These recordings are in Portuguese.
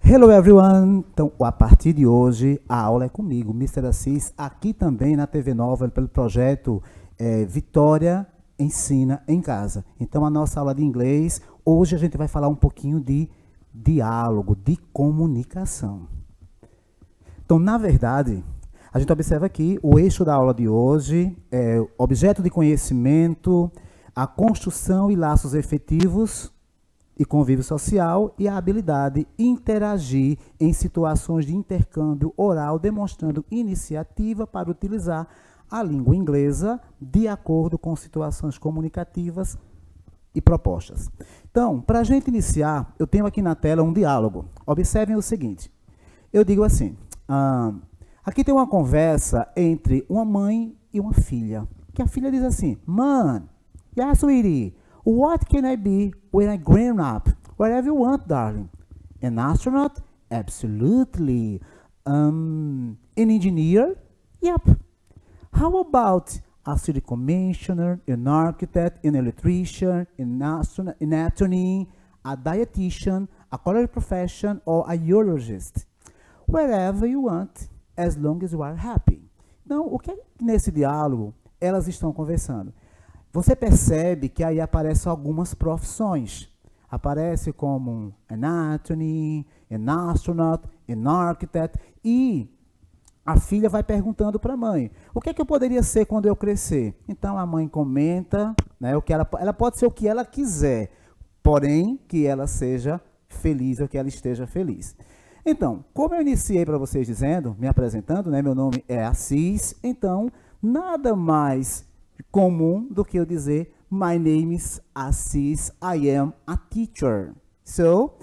Hello everyone! Então, a partir de hoje, a aula é comigo, Mr. Assis, aqui também na TV Nova, pelo projeto Vitória Ensina em Casa. Então, a nossa aula de inglês, hoje a gente vai falar um pouquinho de diálogo, de comunicação. Então, na verdade, a gente observa aqui o eixo da aula de hoje, objeto de conhecimento, a construção e laços efetivos e convívio social e a habilidade de interagir em situações de intercâmbio oral, demonstrando iniciativa para utilizar a língua inglesa de acordo com situações comunicativas e propostas. Então, para a gente iniciar, eu tenho aqui na tela um diálogo. Observem o seguinte, eu digo assim, aqui tem uma conversa entre uma mãe e uma filha, que a filha diz assim, "Man, yeah, sweetie, what can I be when I grow up? Whatever you want, darling. An astronaut? Absolutely. An engineer? Yep. How about a city commissioner, an architect, an electrician, an attorney, a dietitian, a college profession, or a urologist? Wherever you want, as long as you are happy." Então, o que é que nesse diálogo elas estão conversando? Você percebe que aí aparecem algumas profissões. Aparece como an attorney, an astronaut, an architect. E a filha vai perguntando para a mãe, o que é que eu poderia ser quando eu crescer? Então a mãe comenta, né, o que ela pode ser o que ela quiser, porém que ela seja feliz ou que ela esteja feliz. Então, como eu iniciei para vocês dizendo, me apresentando, né, meu nome é Assis, então nada mais comum do que eu dizer my name is Assis, I am a teacher. So,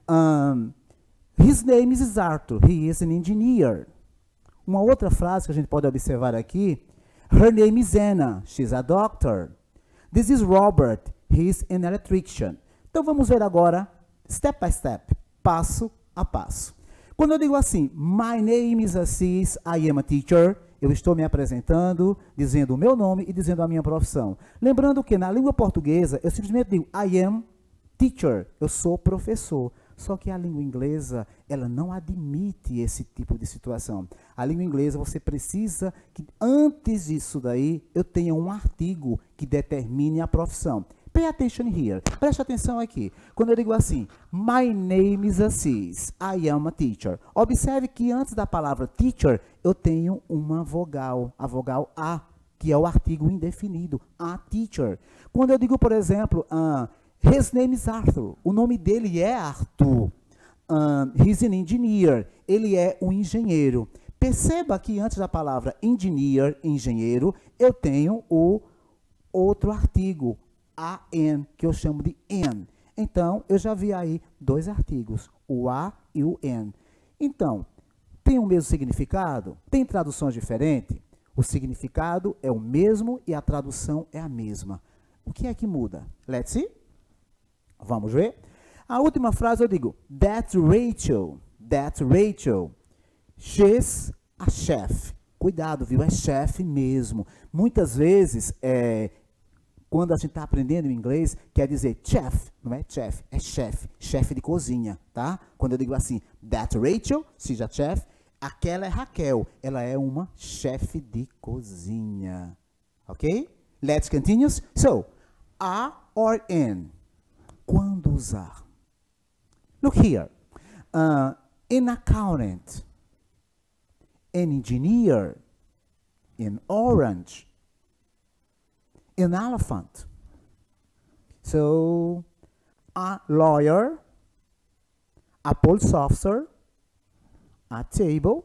his name is Arthur, he is an engineer. Uma outra frase que a gente pode observar aqui, her name is Anna, she's a doctor. This is Robert, he is an electrician. Então vamos ver agora, step by step, passo a passo. Quando eu digo assim, my name is Assis, I am a teacher, eu estou me apresentando, dizendo o meu nome e dizendo a minha profissão. Lembrando que na língua portuguesa, eu simplesmente digo I am teacher, eu sou professor. Só que a língua inglesa, ela não admite esse tipo de situação. A língua inglesa, você precisa que antes disso daí, eu tenha um artigo que determine a profissão. Pay attention here. Preste atenção aqui. Quando eu digo assim, my name is Assis, I am a teacher. Observe que antes da palavra teacher, eu tenho uma vogal, a vogal A, que é o artigo indefinido, a teacher. Quando eu digo, por exemplo, his name is Arthur, o nome dele é Arthur. He's an engineer, ele é um engenheiro. Perceba que antes da palavra engineer, engenheiro, eu tenho o outro artigo, an, que eu chamo de n. Então, eu já vi aí dois artigos, o a e o n. Então, tem o mesmo significado? Tem traduções diferentes? O significado é o mesmo e a tradução é a mesma. O que é que muda? Let's see. Vamos ver? A última frase eu digo, that's Rachel. That's Rachel. She's a chef. Cuidado, viu? É chefe mesmo. Muitas vezes, quando a gente está aprendendo inglês, quer dizer chef, não é chef, é chefe, chefe de cozinha, tá? Quando eu digo assim, that's Rachel, she's a chef, aquela é Raquel, ela é uma chefe de cozinha, ok? Let's continue. So, a or an, quando usar? Look here, an accountant, an engineer, an orange, an elephant. So, a lawyer, a police officer, a table,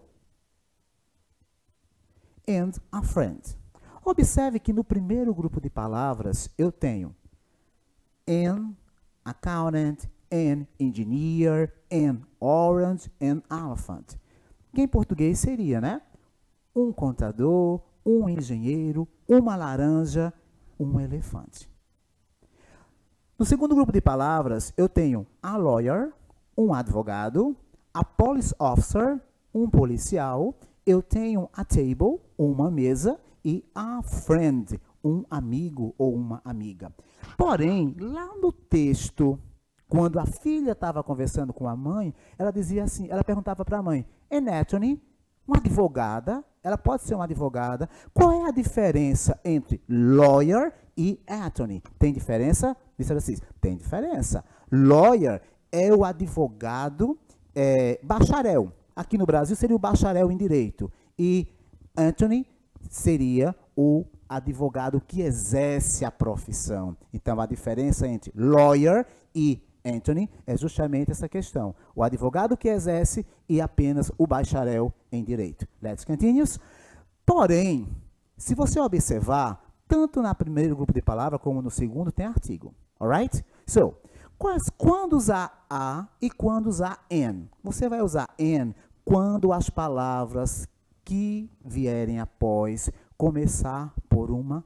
and a friend. Observe que no primeiro grupo de palavras eu tenho an accountant, an engineer, an orange, an elephant. Que em português seria, né? Um contador, um engenheiro, uma laranja, um elefante. No segundo grupo de palavras, eu tenho a lawyer, um advogado, a police officer, um policial, eu tenho a table, uma mesa, e a friend, um amigo ou uma amiga. Porém, lá no texto Quando a filha estava conversando com a mãe, ela dizia assim, ela perguntava para a mãe, Anthony, uma advogada, ela pode ser uma advogada, qual é a diferença entre lawyer e attorney? Tem diferença? Mr. Assis, tem diferença. Lawyer é o advogado bacharel. Aqui no Brasil seria o bacharel em direito. E attorney seria o advogado que exerce a profissão. Então, a diferença entre lawyer e attorney é justamente essa questão. O advogado que exerce e apenas o bacharel em direito. Let's continue. Porém, se você observar, tanto no primeiro grupo de palavras como no segundo tem artigo. Alright? So, quando usar a e quando usar an? Você vai usar an quando as palavras que vierem após começar por uma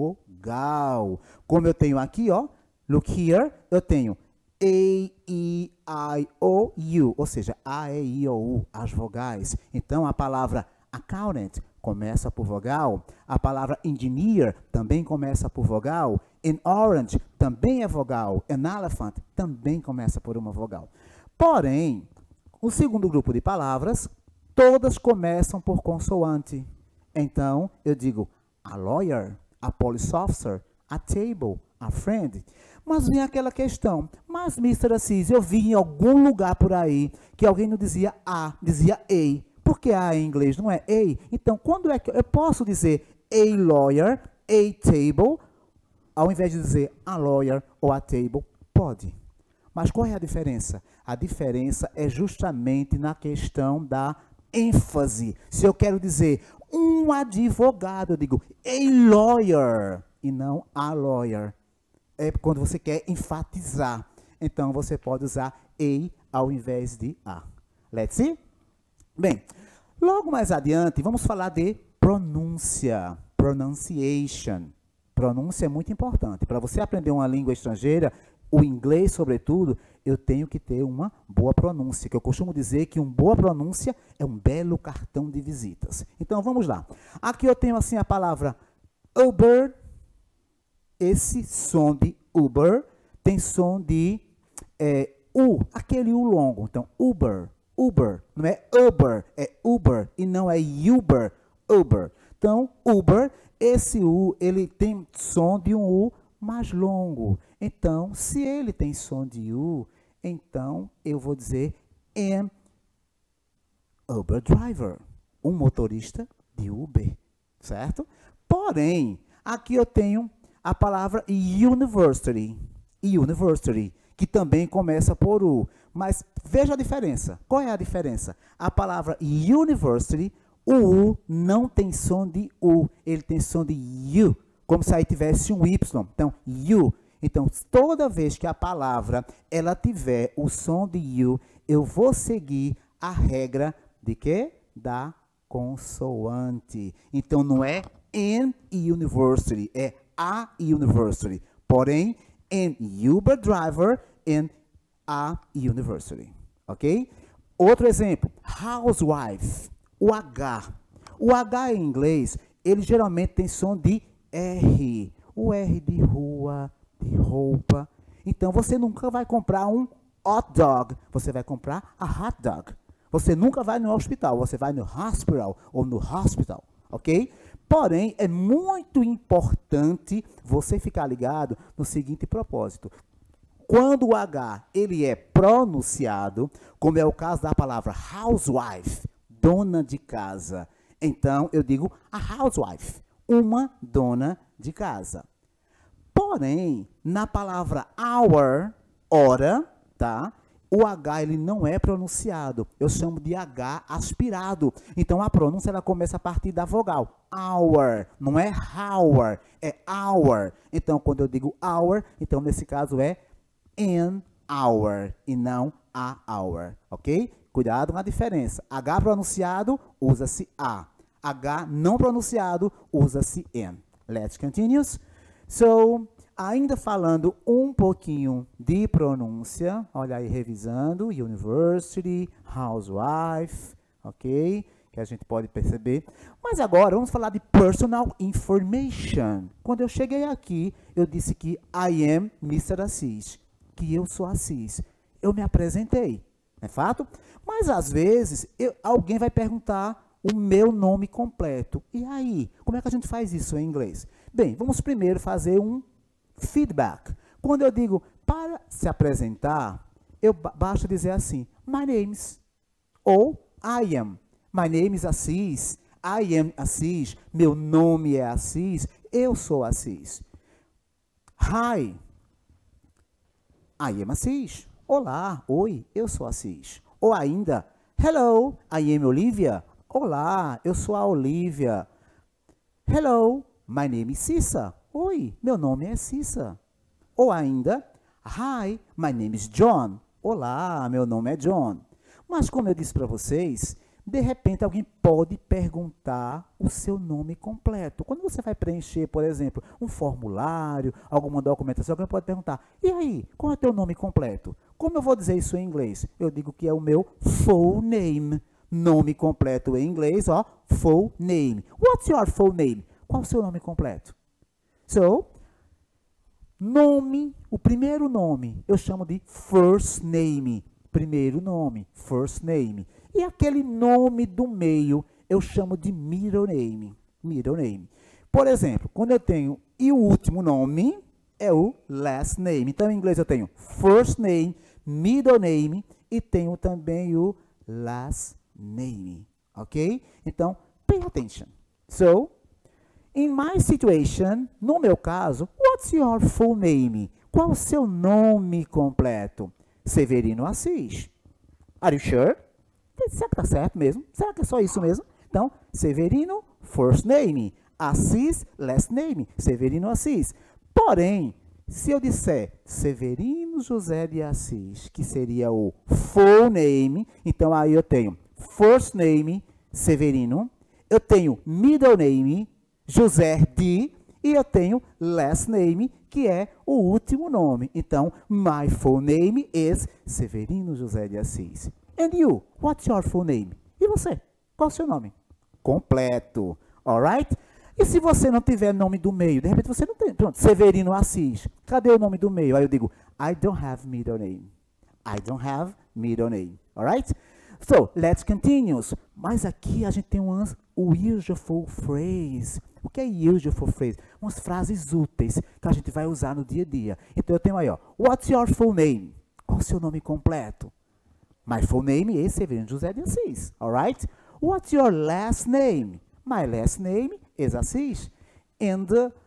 vogal. Como eu tenho aqui, ó, look here, eu tenho A, E, I, O, U, ou seja, A, E, I, O, U, as vogais. Então, a palavra accountant começa por vogal, a palavra engineer também começa por vogal, an orange também é vogal, an elephant também começa por uma vogal. Porém, o segundo grupo de palavras, todas começam por consoante. Então, eu digo a lawyer, a police officer, a table, a friend. Mas vem aquela questão, mas Mr. Assis, eu vi em algum lugar por aí que alguém não dizia a, dizia a. Por que a em inglês não é a? Então, quando é que eu posso dizer a lawyer, a table, ao invés de dizer a lawyer ou a table? Pode. Mas qual é a diferença? A diferença é justamente na questão da ênfase. Se eu quero dizer um advogado, eu digo a lawyer e não a lawyer. É quando você quer enfatizar. Então, você pode usar a ao invés de a. Let's see? Bem, logo mais adiante, vamos falar de pronúncia. Pronunciation. Pronúncia é muito importante. Para você aprender uma língua estrangeira, o inglês, sobretudo, eu tenho que ter uma boa pronúncia, que eu costumo dizer que uma boa pronúncia é um belo cartão de visitas. Então, vamos lá. Aqui eu tenho assim a palavra Uber. Esse som de Uber tem som de U, aquele U longo. Então, Uber, Uber, não é Uber, é Uber e não é Uber, Uber. Então, Uber, esse U, ele tem som de um U mais longo. Então, se ele tem som de U, então eu vou dizer am Uber driver, um motorista de Uber, certo? Porém, aqui eu tenho a palavra university, university, que também começa por U. Mas veja a diferença. Qual é a diferença? A palavra university, o U não tem som de U, ele tem som de U, como se aí tivesse um Y. Então, U. Então, toda vez que a palavra ela tiver o som de U, eu vou seguir a regra de quê? Da consoante. Então, não é an university, é a university. Porém, an Uber driver and a university. Ok? Outro exemplo, housewife. O H. O H em inglês, ele geralmente tem som de R. O R de rua, de roupa. Então, você nunca vai comprar um hot dog. Você vai comprar a hot dog. Você nunca vai no hospital. Você vai no hospital ou no hospital. Ok? Porém, é muito importante você ficar ligado no seguinte propósito. Quando o H ele é pronunciado, como é o caso da palavra housewife, dona de casa, então eu digo a housewife, uma dona de casa. Porém, na palavra hour, hora, tá? O H ele não é pronunciado. Eu chamo de H aspirado. Então, a pronúncia ela começa a partir da vogal. Hour. Não é hour. É hour. Então, quando eu digo hour, então, nesse caso, é an hour e não a hour. Ok? Cuidado com a diferença. H pronunciado, usa-se A. H não pronunciado, usa-se N. Let's continue. So, ainda falando um pouquinho de pronúncia, olha aí, revisando, university, housewife, ok? Que a gente pode perceber. Mas agora, vamos falar de personal information. Quando eu cheguei aqui, eu disse que I am Mr. Assis. que eu sou Assis. Eu me apresentei, não é fato? Mas, às vezes, alguém vai perguntar o meu nome completo. E aí, como é que a gente faz isso em inglês? Bem, vamos primeiro fazer um feedback. Quando eu digo para se apresentar, basta dizer assim, my name's, ou I am. My name is Assis, I am Assis, meu nome é Assis, eu sou Assis. Hi, I am Assis. Olá, oi, eu sou Assis. Ou ainda, hello, I am Olivia. Olá, eu sou a Olivia. Hello, my name is Cissa. Oi, meu nome é Cissa. Ou ainda, hi, my name is John. Olá, meu nome é John. Mas como eu disse para vocês, de repente alguém pode perguntar o seu nome completo. Quando você vai preencher, por exemplo, um formulário, alguma documentação, alguém pode perguntar, e aí, qual é o teu nome completo? Como eu vou dizer isso em inglês? Eu digo que é o meu full name. Nome completo em inglês, ó, full name. What's your full name? Qual o seu nome completo? So, nome, o primeiro nome, eu chamo de first name. Primeiro nome, first name. E aquele nome do meio, eu chamo de middle name. Middle name. Por exemplo, quando eu tenho, e o último nome é o last name. Então, em inglês eu tenho first name, middle name e tenho também o last name. Ok? Então, pay attention. So, in my situation, no meu caso, what's your full name? Qual o seu nome completo? Severino Assis. Are you sure? Será que está certo mesmo? Será que é só isso mesmo? Então, Severino, first name. Assis, last name. Severino Assis. Porém, se eu disser Severino José de Assis, que seria o full name, então aí eu tenho first name, Severino. Eu tenho middle name, José de, e eu tenho last name, que é o último nome. Então, my full name is Severino José de Assis. And you, what's your full name? E você? Qual o seu nome? Completo. Alright? E se você não tiver nome do meio? De repente você não tem. Pronto, Severino Assis. Cadê o nome do meio? Aí eu digo, I don't have middle name. I don't have middle name. Alright? So, let's continue. Mas aqui a gente tem o useful phrase. O que é useful phrase? Umas frases úteis que a gente vai usar no dia a dia. Então, eu tenho aí, ó, what's your full name? Qual o seu nome completo? My full name is Severino José de Assis. Alright? What's your last name? My last name is Assis. And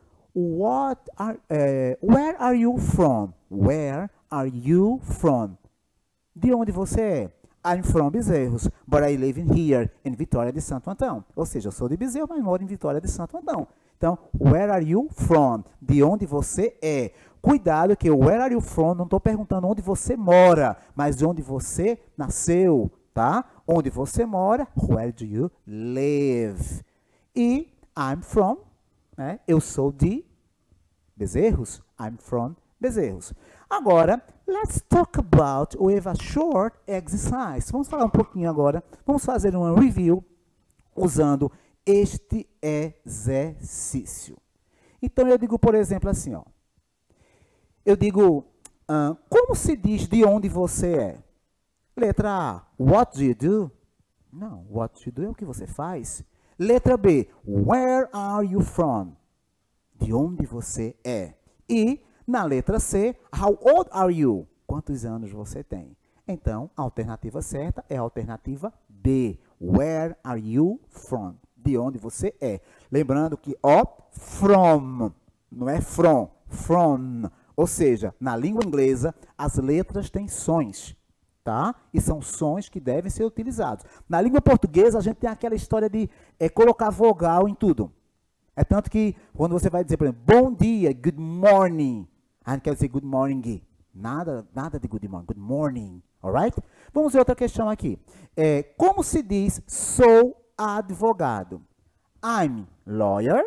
where are you from? Where are you from? De onde você é? I'm from Bezerros, but I live here in Vitória de Santo Antão. Ou seja, eu sou de Bezerros, mas moro em Vitória de Santo Antão. Então, where are you from? De onde você é? Cuidado que where are you from, não estou perguntando onde você mora, mas de onde você nasceu, tá? Onde você mora, where do you live? E I'm from, né? Eu sou de Bezerros, I'm from Bezerros. Agora, let's talk about with a short exercise. Vamos falar um pouquinho agora, vamos fazer uma review usando este exercício. Então, eu digo, por exemplo, assim, ó. Eu digo, como se diz de onde você é? Letra A, what do you do? Não, what do you do é o que você faz. Letra B, where are you from? De onde você é? E, na letra C, how old are you? Quantos anos você tem? Então, a alternativa certa é a alternativa B. Where are you from? De onde você é. Lembrando que, ó, from, não é from. Ou seja, na língua inglesa, as letras têm sons, tá? E são sons que devem ser utilizados. Na língua portuguesa, a gente tem aquela história de colocar vogal em tudo. É tanto que, quando você vai dizer, por exemplo, bom dia, good morning, a gente quer dizer good morning. Nada de good morning, alright? Vamos ver outra questão aqui. Como se diz sou advogado? I'm lawyer,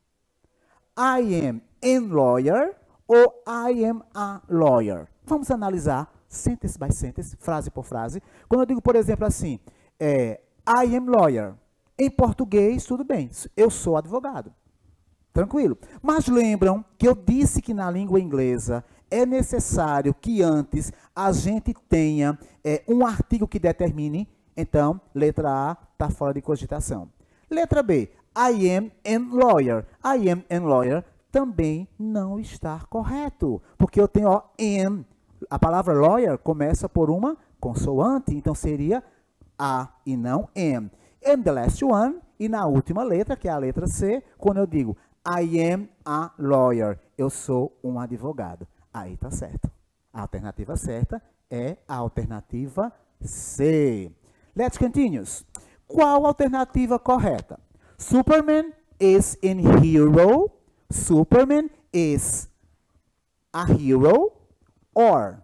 I am a lawyer, ou I am a lawyer. Vamos analisar sentence by sentence, frase por frase. Quando eu digo, por exemplo, assim, I am lawyer. Em português, tudo bem, eu sou advogado. Tranquilo. Mas lembram que eu disse que na língua inglesa é necessário que antes a gente tenha um artigo que determine. Então, letra A está fora de cogitação. Letra B, I am a lawyer. I am a lawyer também não está correto, porque eu tenho am. A palavra lawyer começa por uma consoante, então seria A e não am. And the last one, e na última letra, que é a letra C, quando eu digo I am a lawyer, eu sou um advogado. Aí tá certo. A alternativa certa é a alternativa C. Let's continue. Qual a alternativa correta? Superman is an hero. Superman is a hero. Or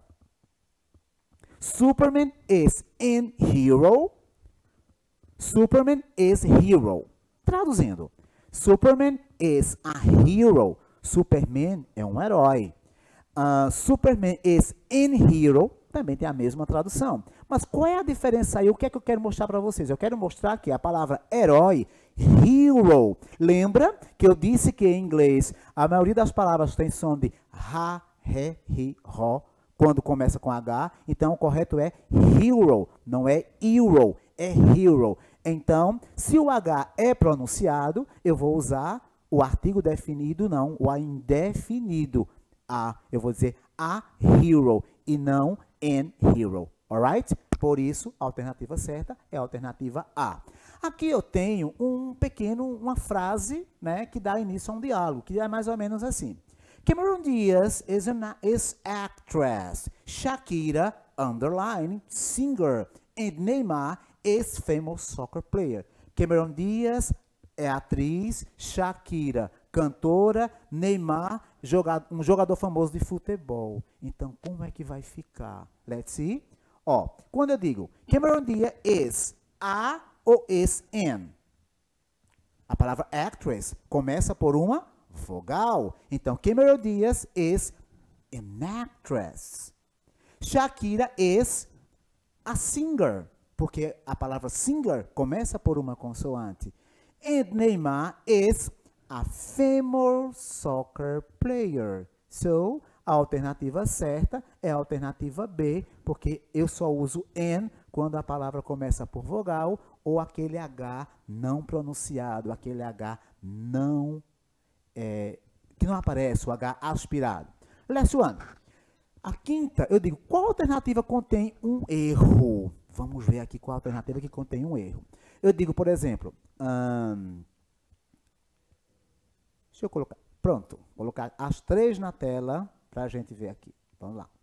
Superman is an hero. Superman is hero. Traduzindo, Superman is a hero. Superman é um herói. Superman is an hero também tem a mesma tradução. Mas qual é a diferença aí? O que é que eu quero mostrar para vocês? Eu quero mostrar que a palavra herói, hero, lembra que eu disse que em inglês a maioria das palavras tem som de ha, he, hi, ro, quando começa com H, então o correto é hero, não é hero, é hero. Então, se o H é pronunciado, eu vou usar o artigo definido, não, o indefinido. Eu vou dizer a hero e não an hero, alright? Por isso, a alternativa certa é a alternativa A. Aqui eu tenho uma frase, né, que dá início a um diálogo, que é mais ou menos assim. Cameron Diaz is actress. Shakira, underline, singer. And Neymar is famous soccer player. Cameron Diaz é atriz, Shakira, cantora, Neymar, um jogador famoso de futebol. Então, como é que vai ficar? Let's see. Quando eu digo Cameron Diaz is a ou is an? A palavra actress começa por uma vogal. Então, Cameron Diaz is an actress. Shakira is a singer, porque a palavra singer começa por uma consoante. And Neymar is a famous soccer player. So, a alternativa certa é a alternativa B, porque eu só uso an quando a palavra começa por vogal ou aquele H não pronunciado, aquele H não que não aparece, o H aspirado. Last one. A quinta, eu digo, qual alternativa contém um erro? Vamos ver aqui qual alternativa que contém um erro. Eu digo, por exemplo, deixa eu colocar, pronto, vou colocar as três na tela para a gente ver aqui. Vamos lá.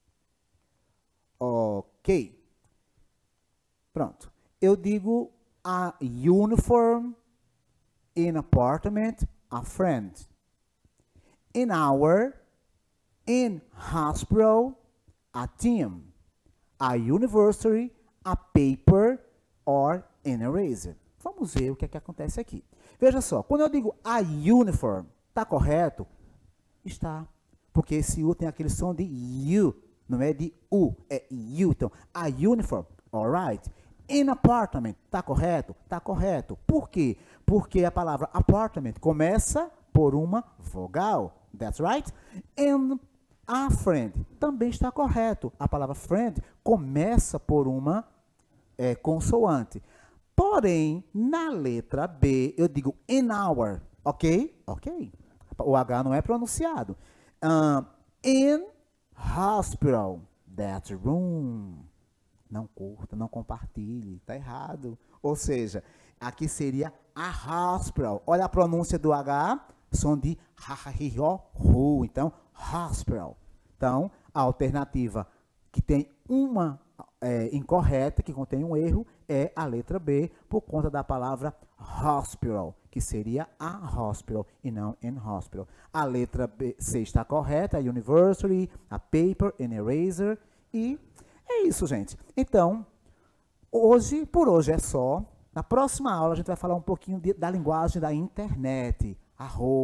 Ok. Pronto. Eu digo a uniform, in apartment, a friend. In hour, in hospital, a team. A university, a paper, or an eraser. Vamos ver o que é que acontece aqui. Veja só, quando eu digo a uniform, está correto? Está. Porque esse U tem aquele som de U, não é de U, é U. Então, a uniform, alright. In apartment, está correto? Está correto. Por quê? Porque a palavra apartment começa por uma vogal. That's right. And a friend também está correto. A palavra friend começa por uma consoante. Porém, na letra B, eu digo in hour, ok? Ok. O H não é pronunciado. In hospital, that room. Não curta, não compartilhe, está errado. Ou seja, aqui seria a hospital. Olha a pronúncia do H, som de ha-ha-hi-ho-hu. Então, hospital. Então, a alternativa que tem uma incorreta, que contém um erro, é a letra B, por conta da palavra hospital, que seria a hospital e não in hospital. A letra B, C está correta, a university, a paper, an eraser, e é isso, gente. Então, por hoje é só. Na próxima aula, a gente vai falar um pouquinho da linguagem da internet, @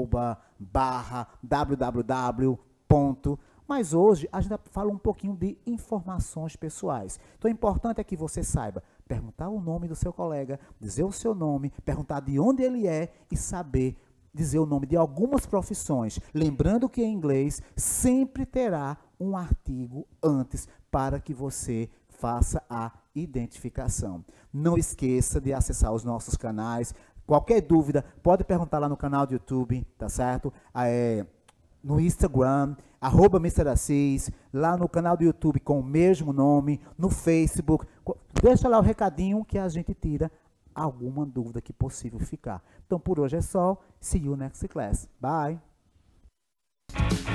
www. Mas hoje a gente fala um pouquinho de informações pessoais. Então, o importante é que você saiba perguntar o nome do seu colega, dizer o seu nome, perguntar de onde ele é e saber dizer o nome de algumas profissões. Lembrando que em inglês sempre terá um artigo antes para que você faça a identificação. Não esqueça de acessar os nossos canais. Qualquer dúvida, pode perguntar lá no canal do YouTube, tá certo? No Instagram, @MrAssis, lá no canal do YouTube com o mesmo nome, no Facebook. Deixa lá o recadinho que a gente tira alguma dúvida que possível ficar. Então, por hoje é só. See you next class. Bye!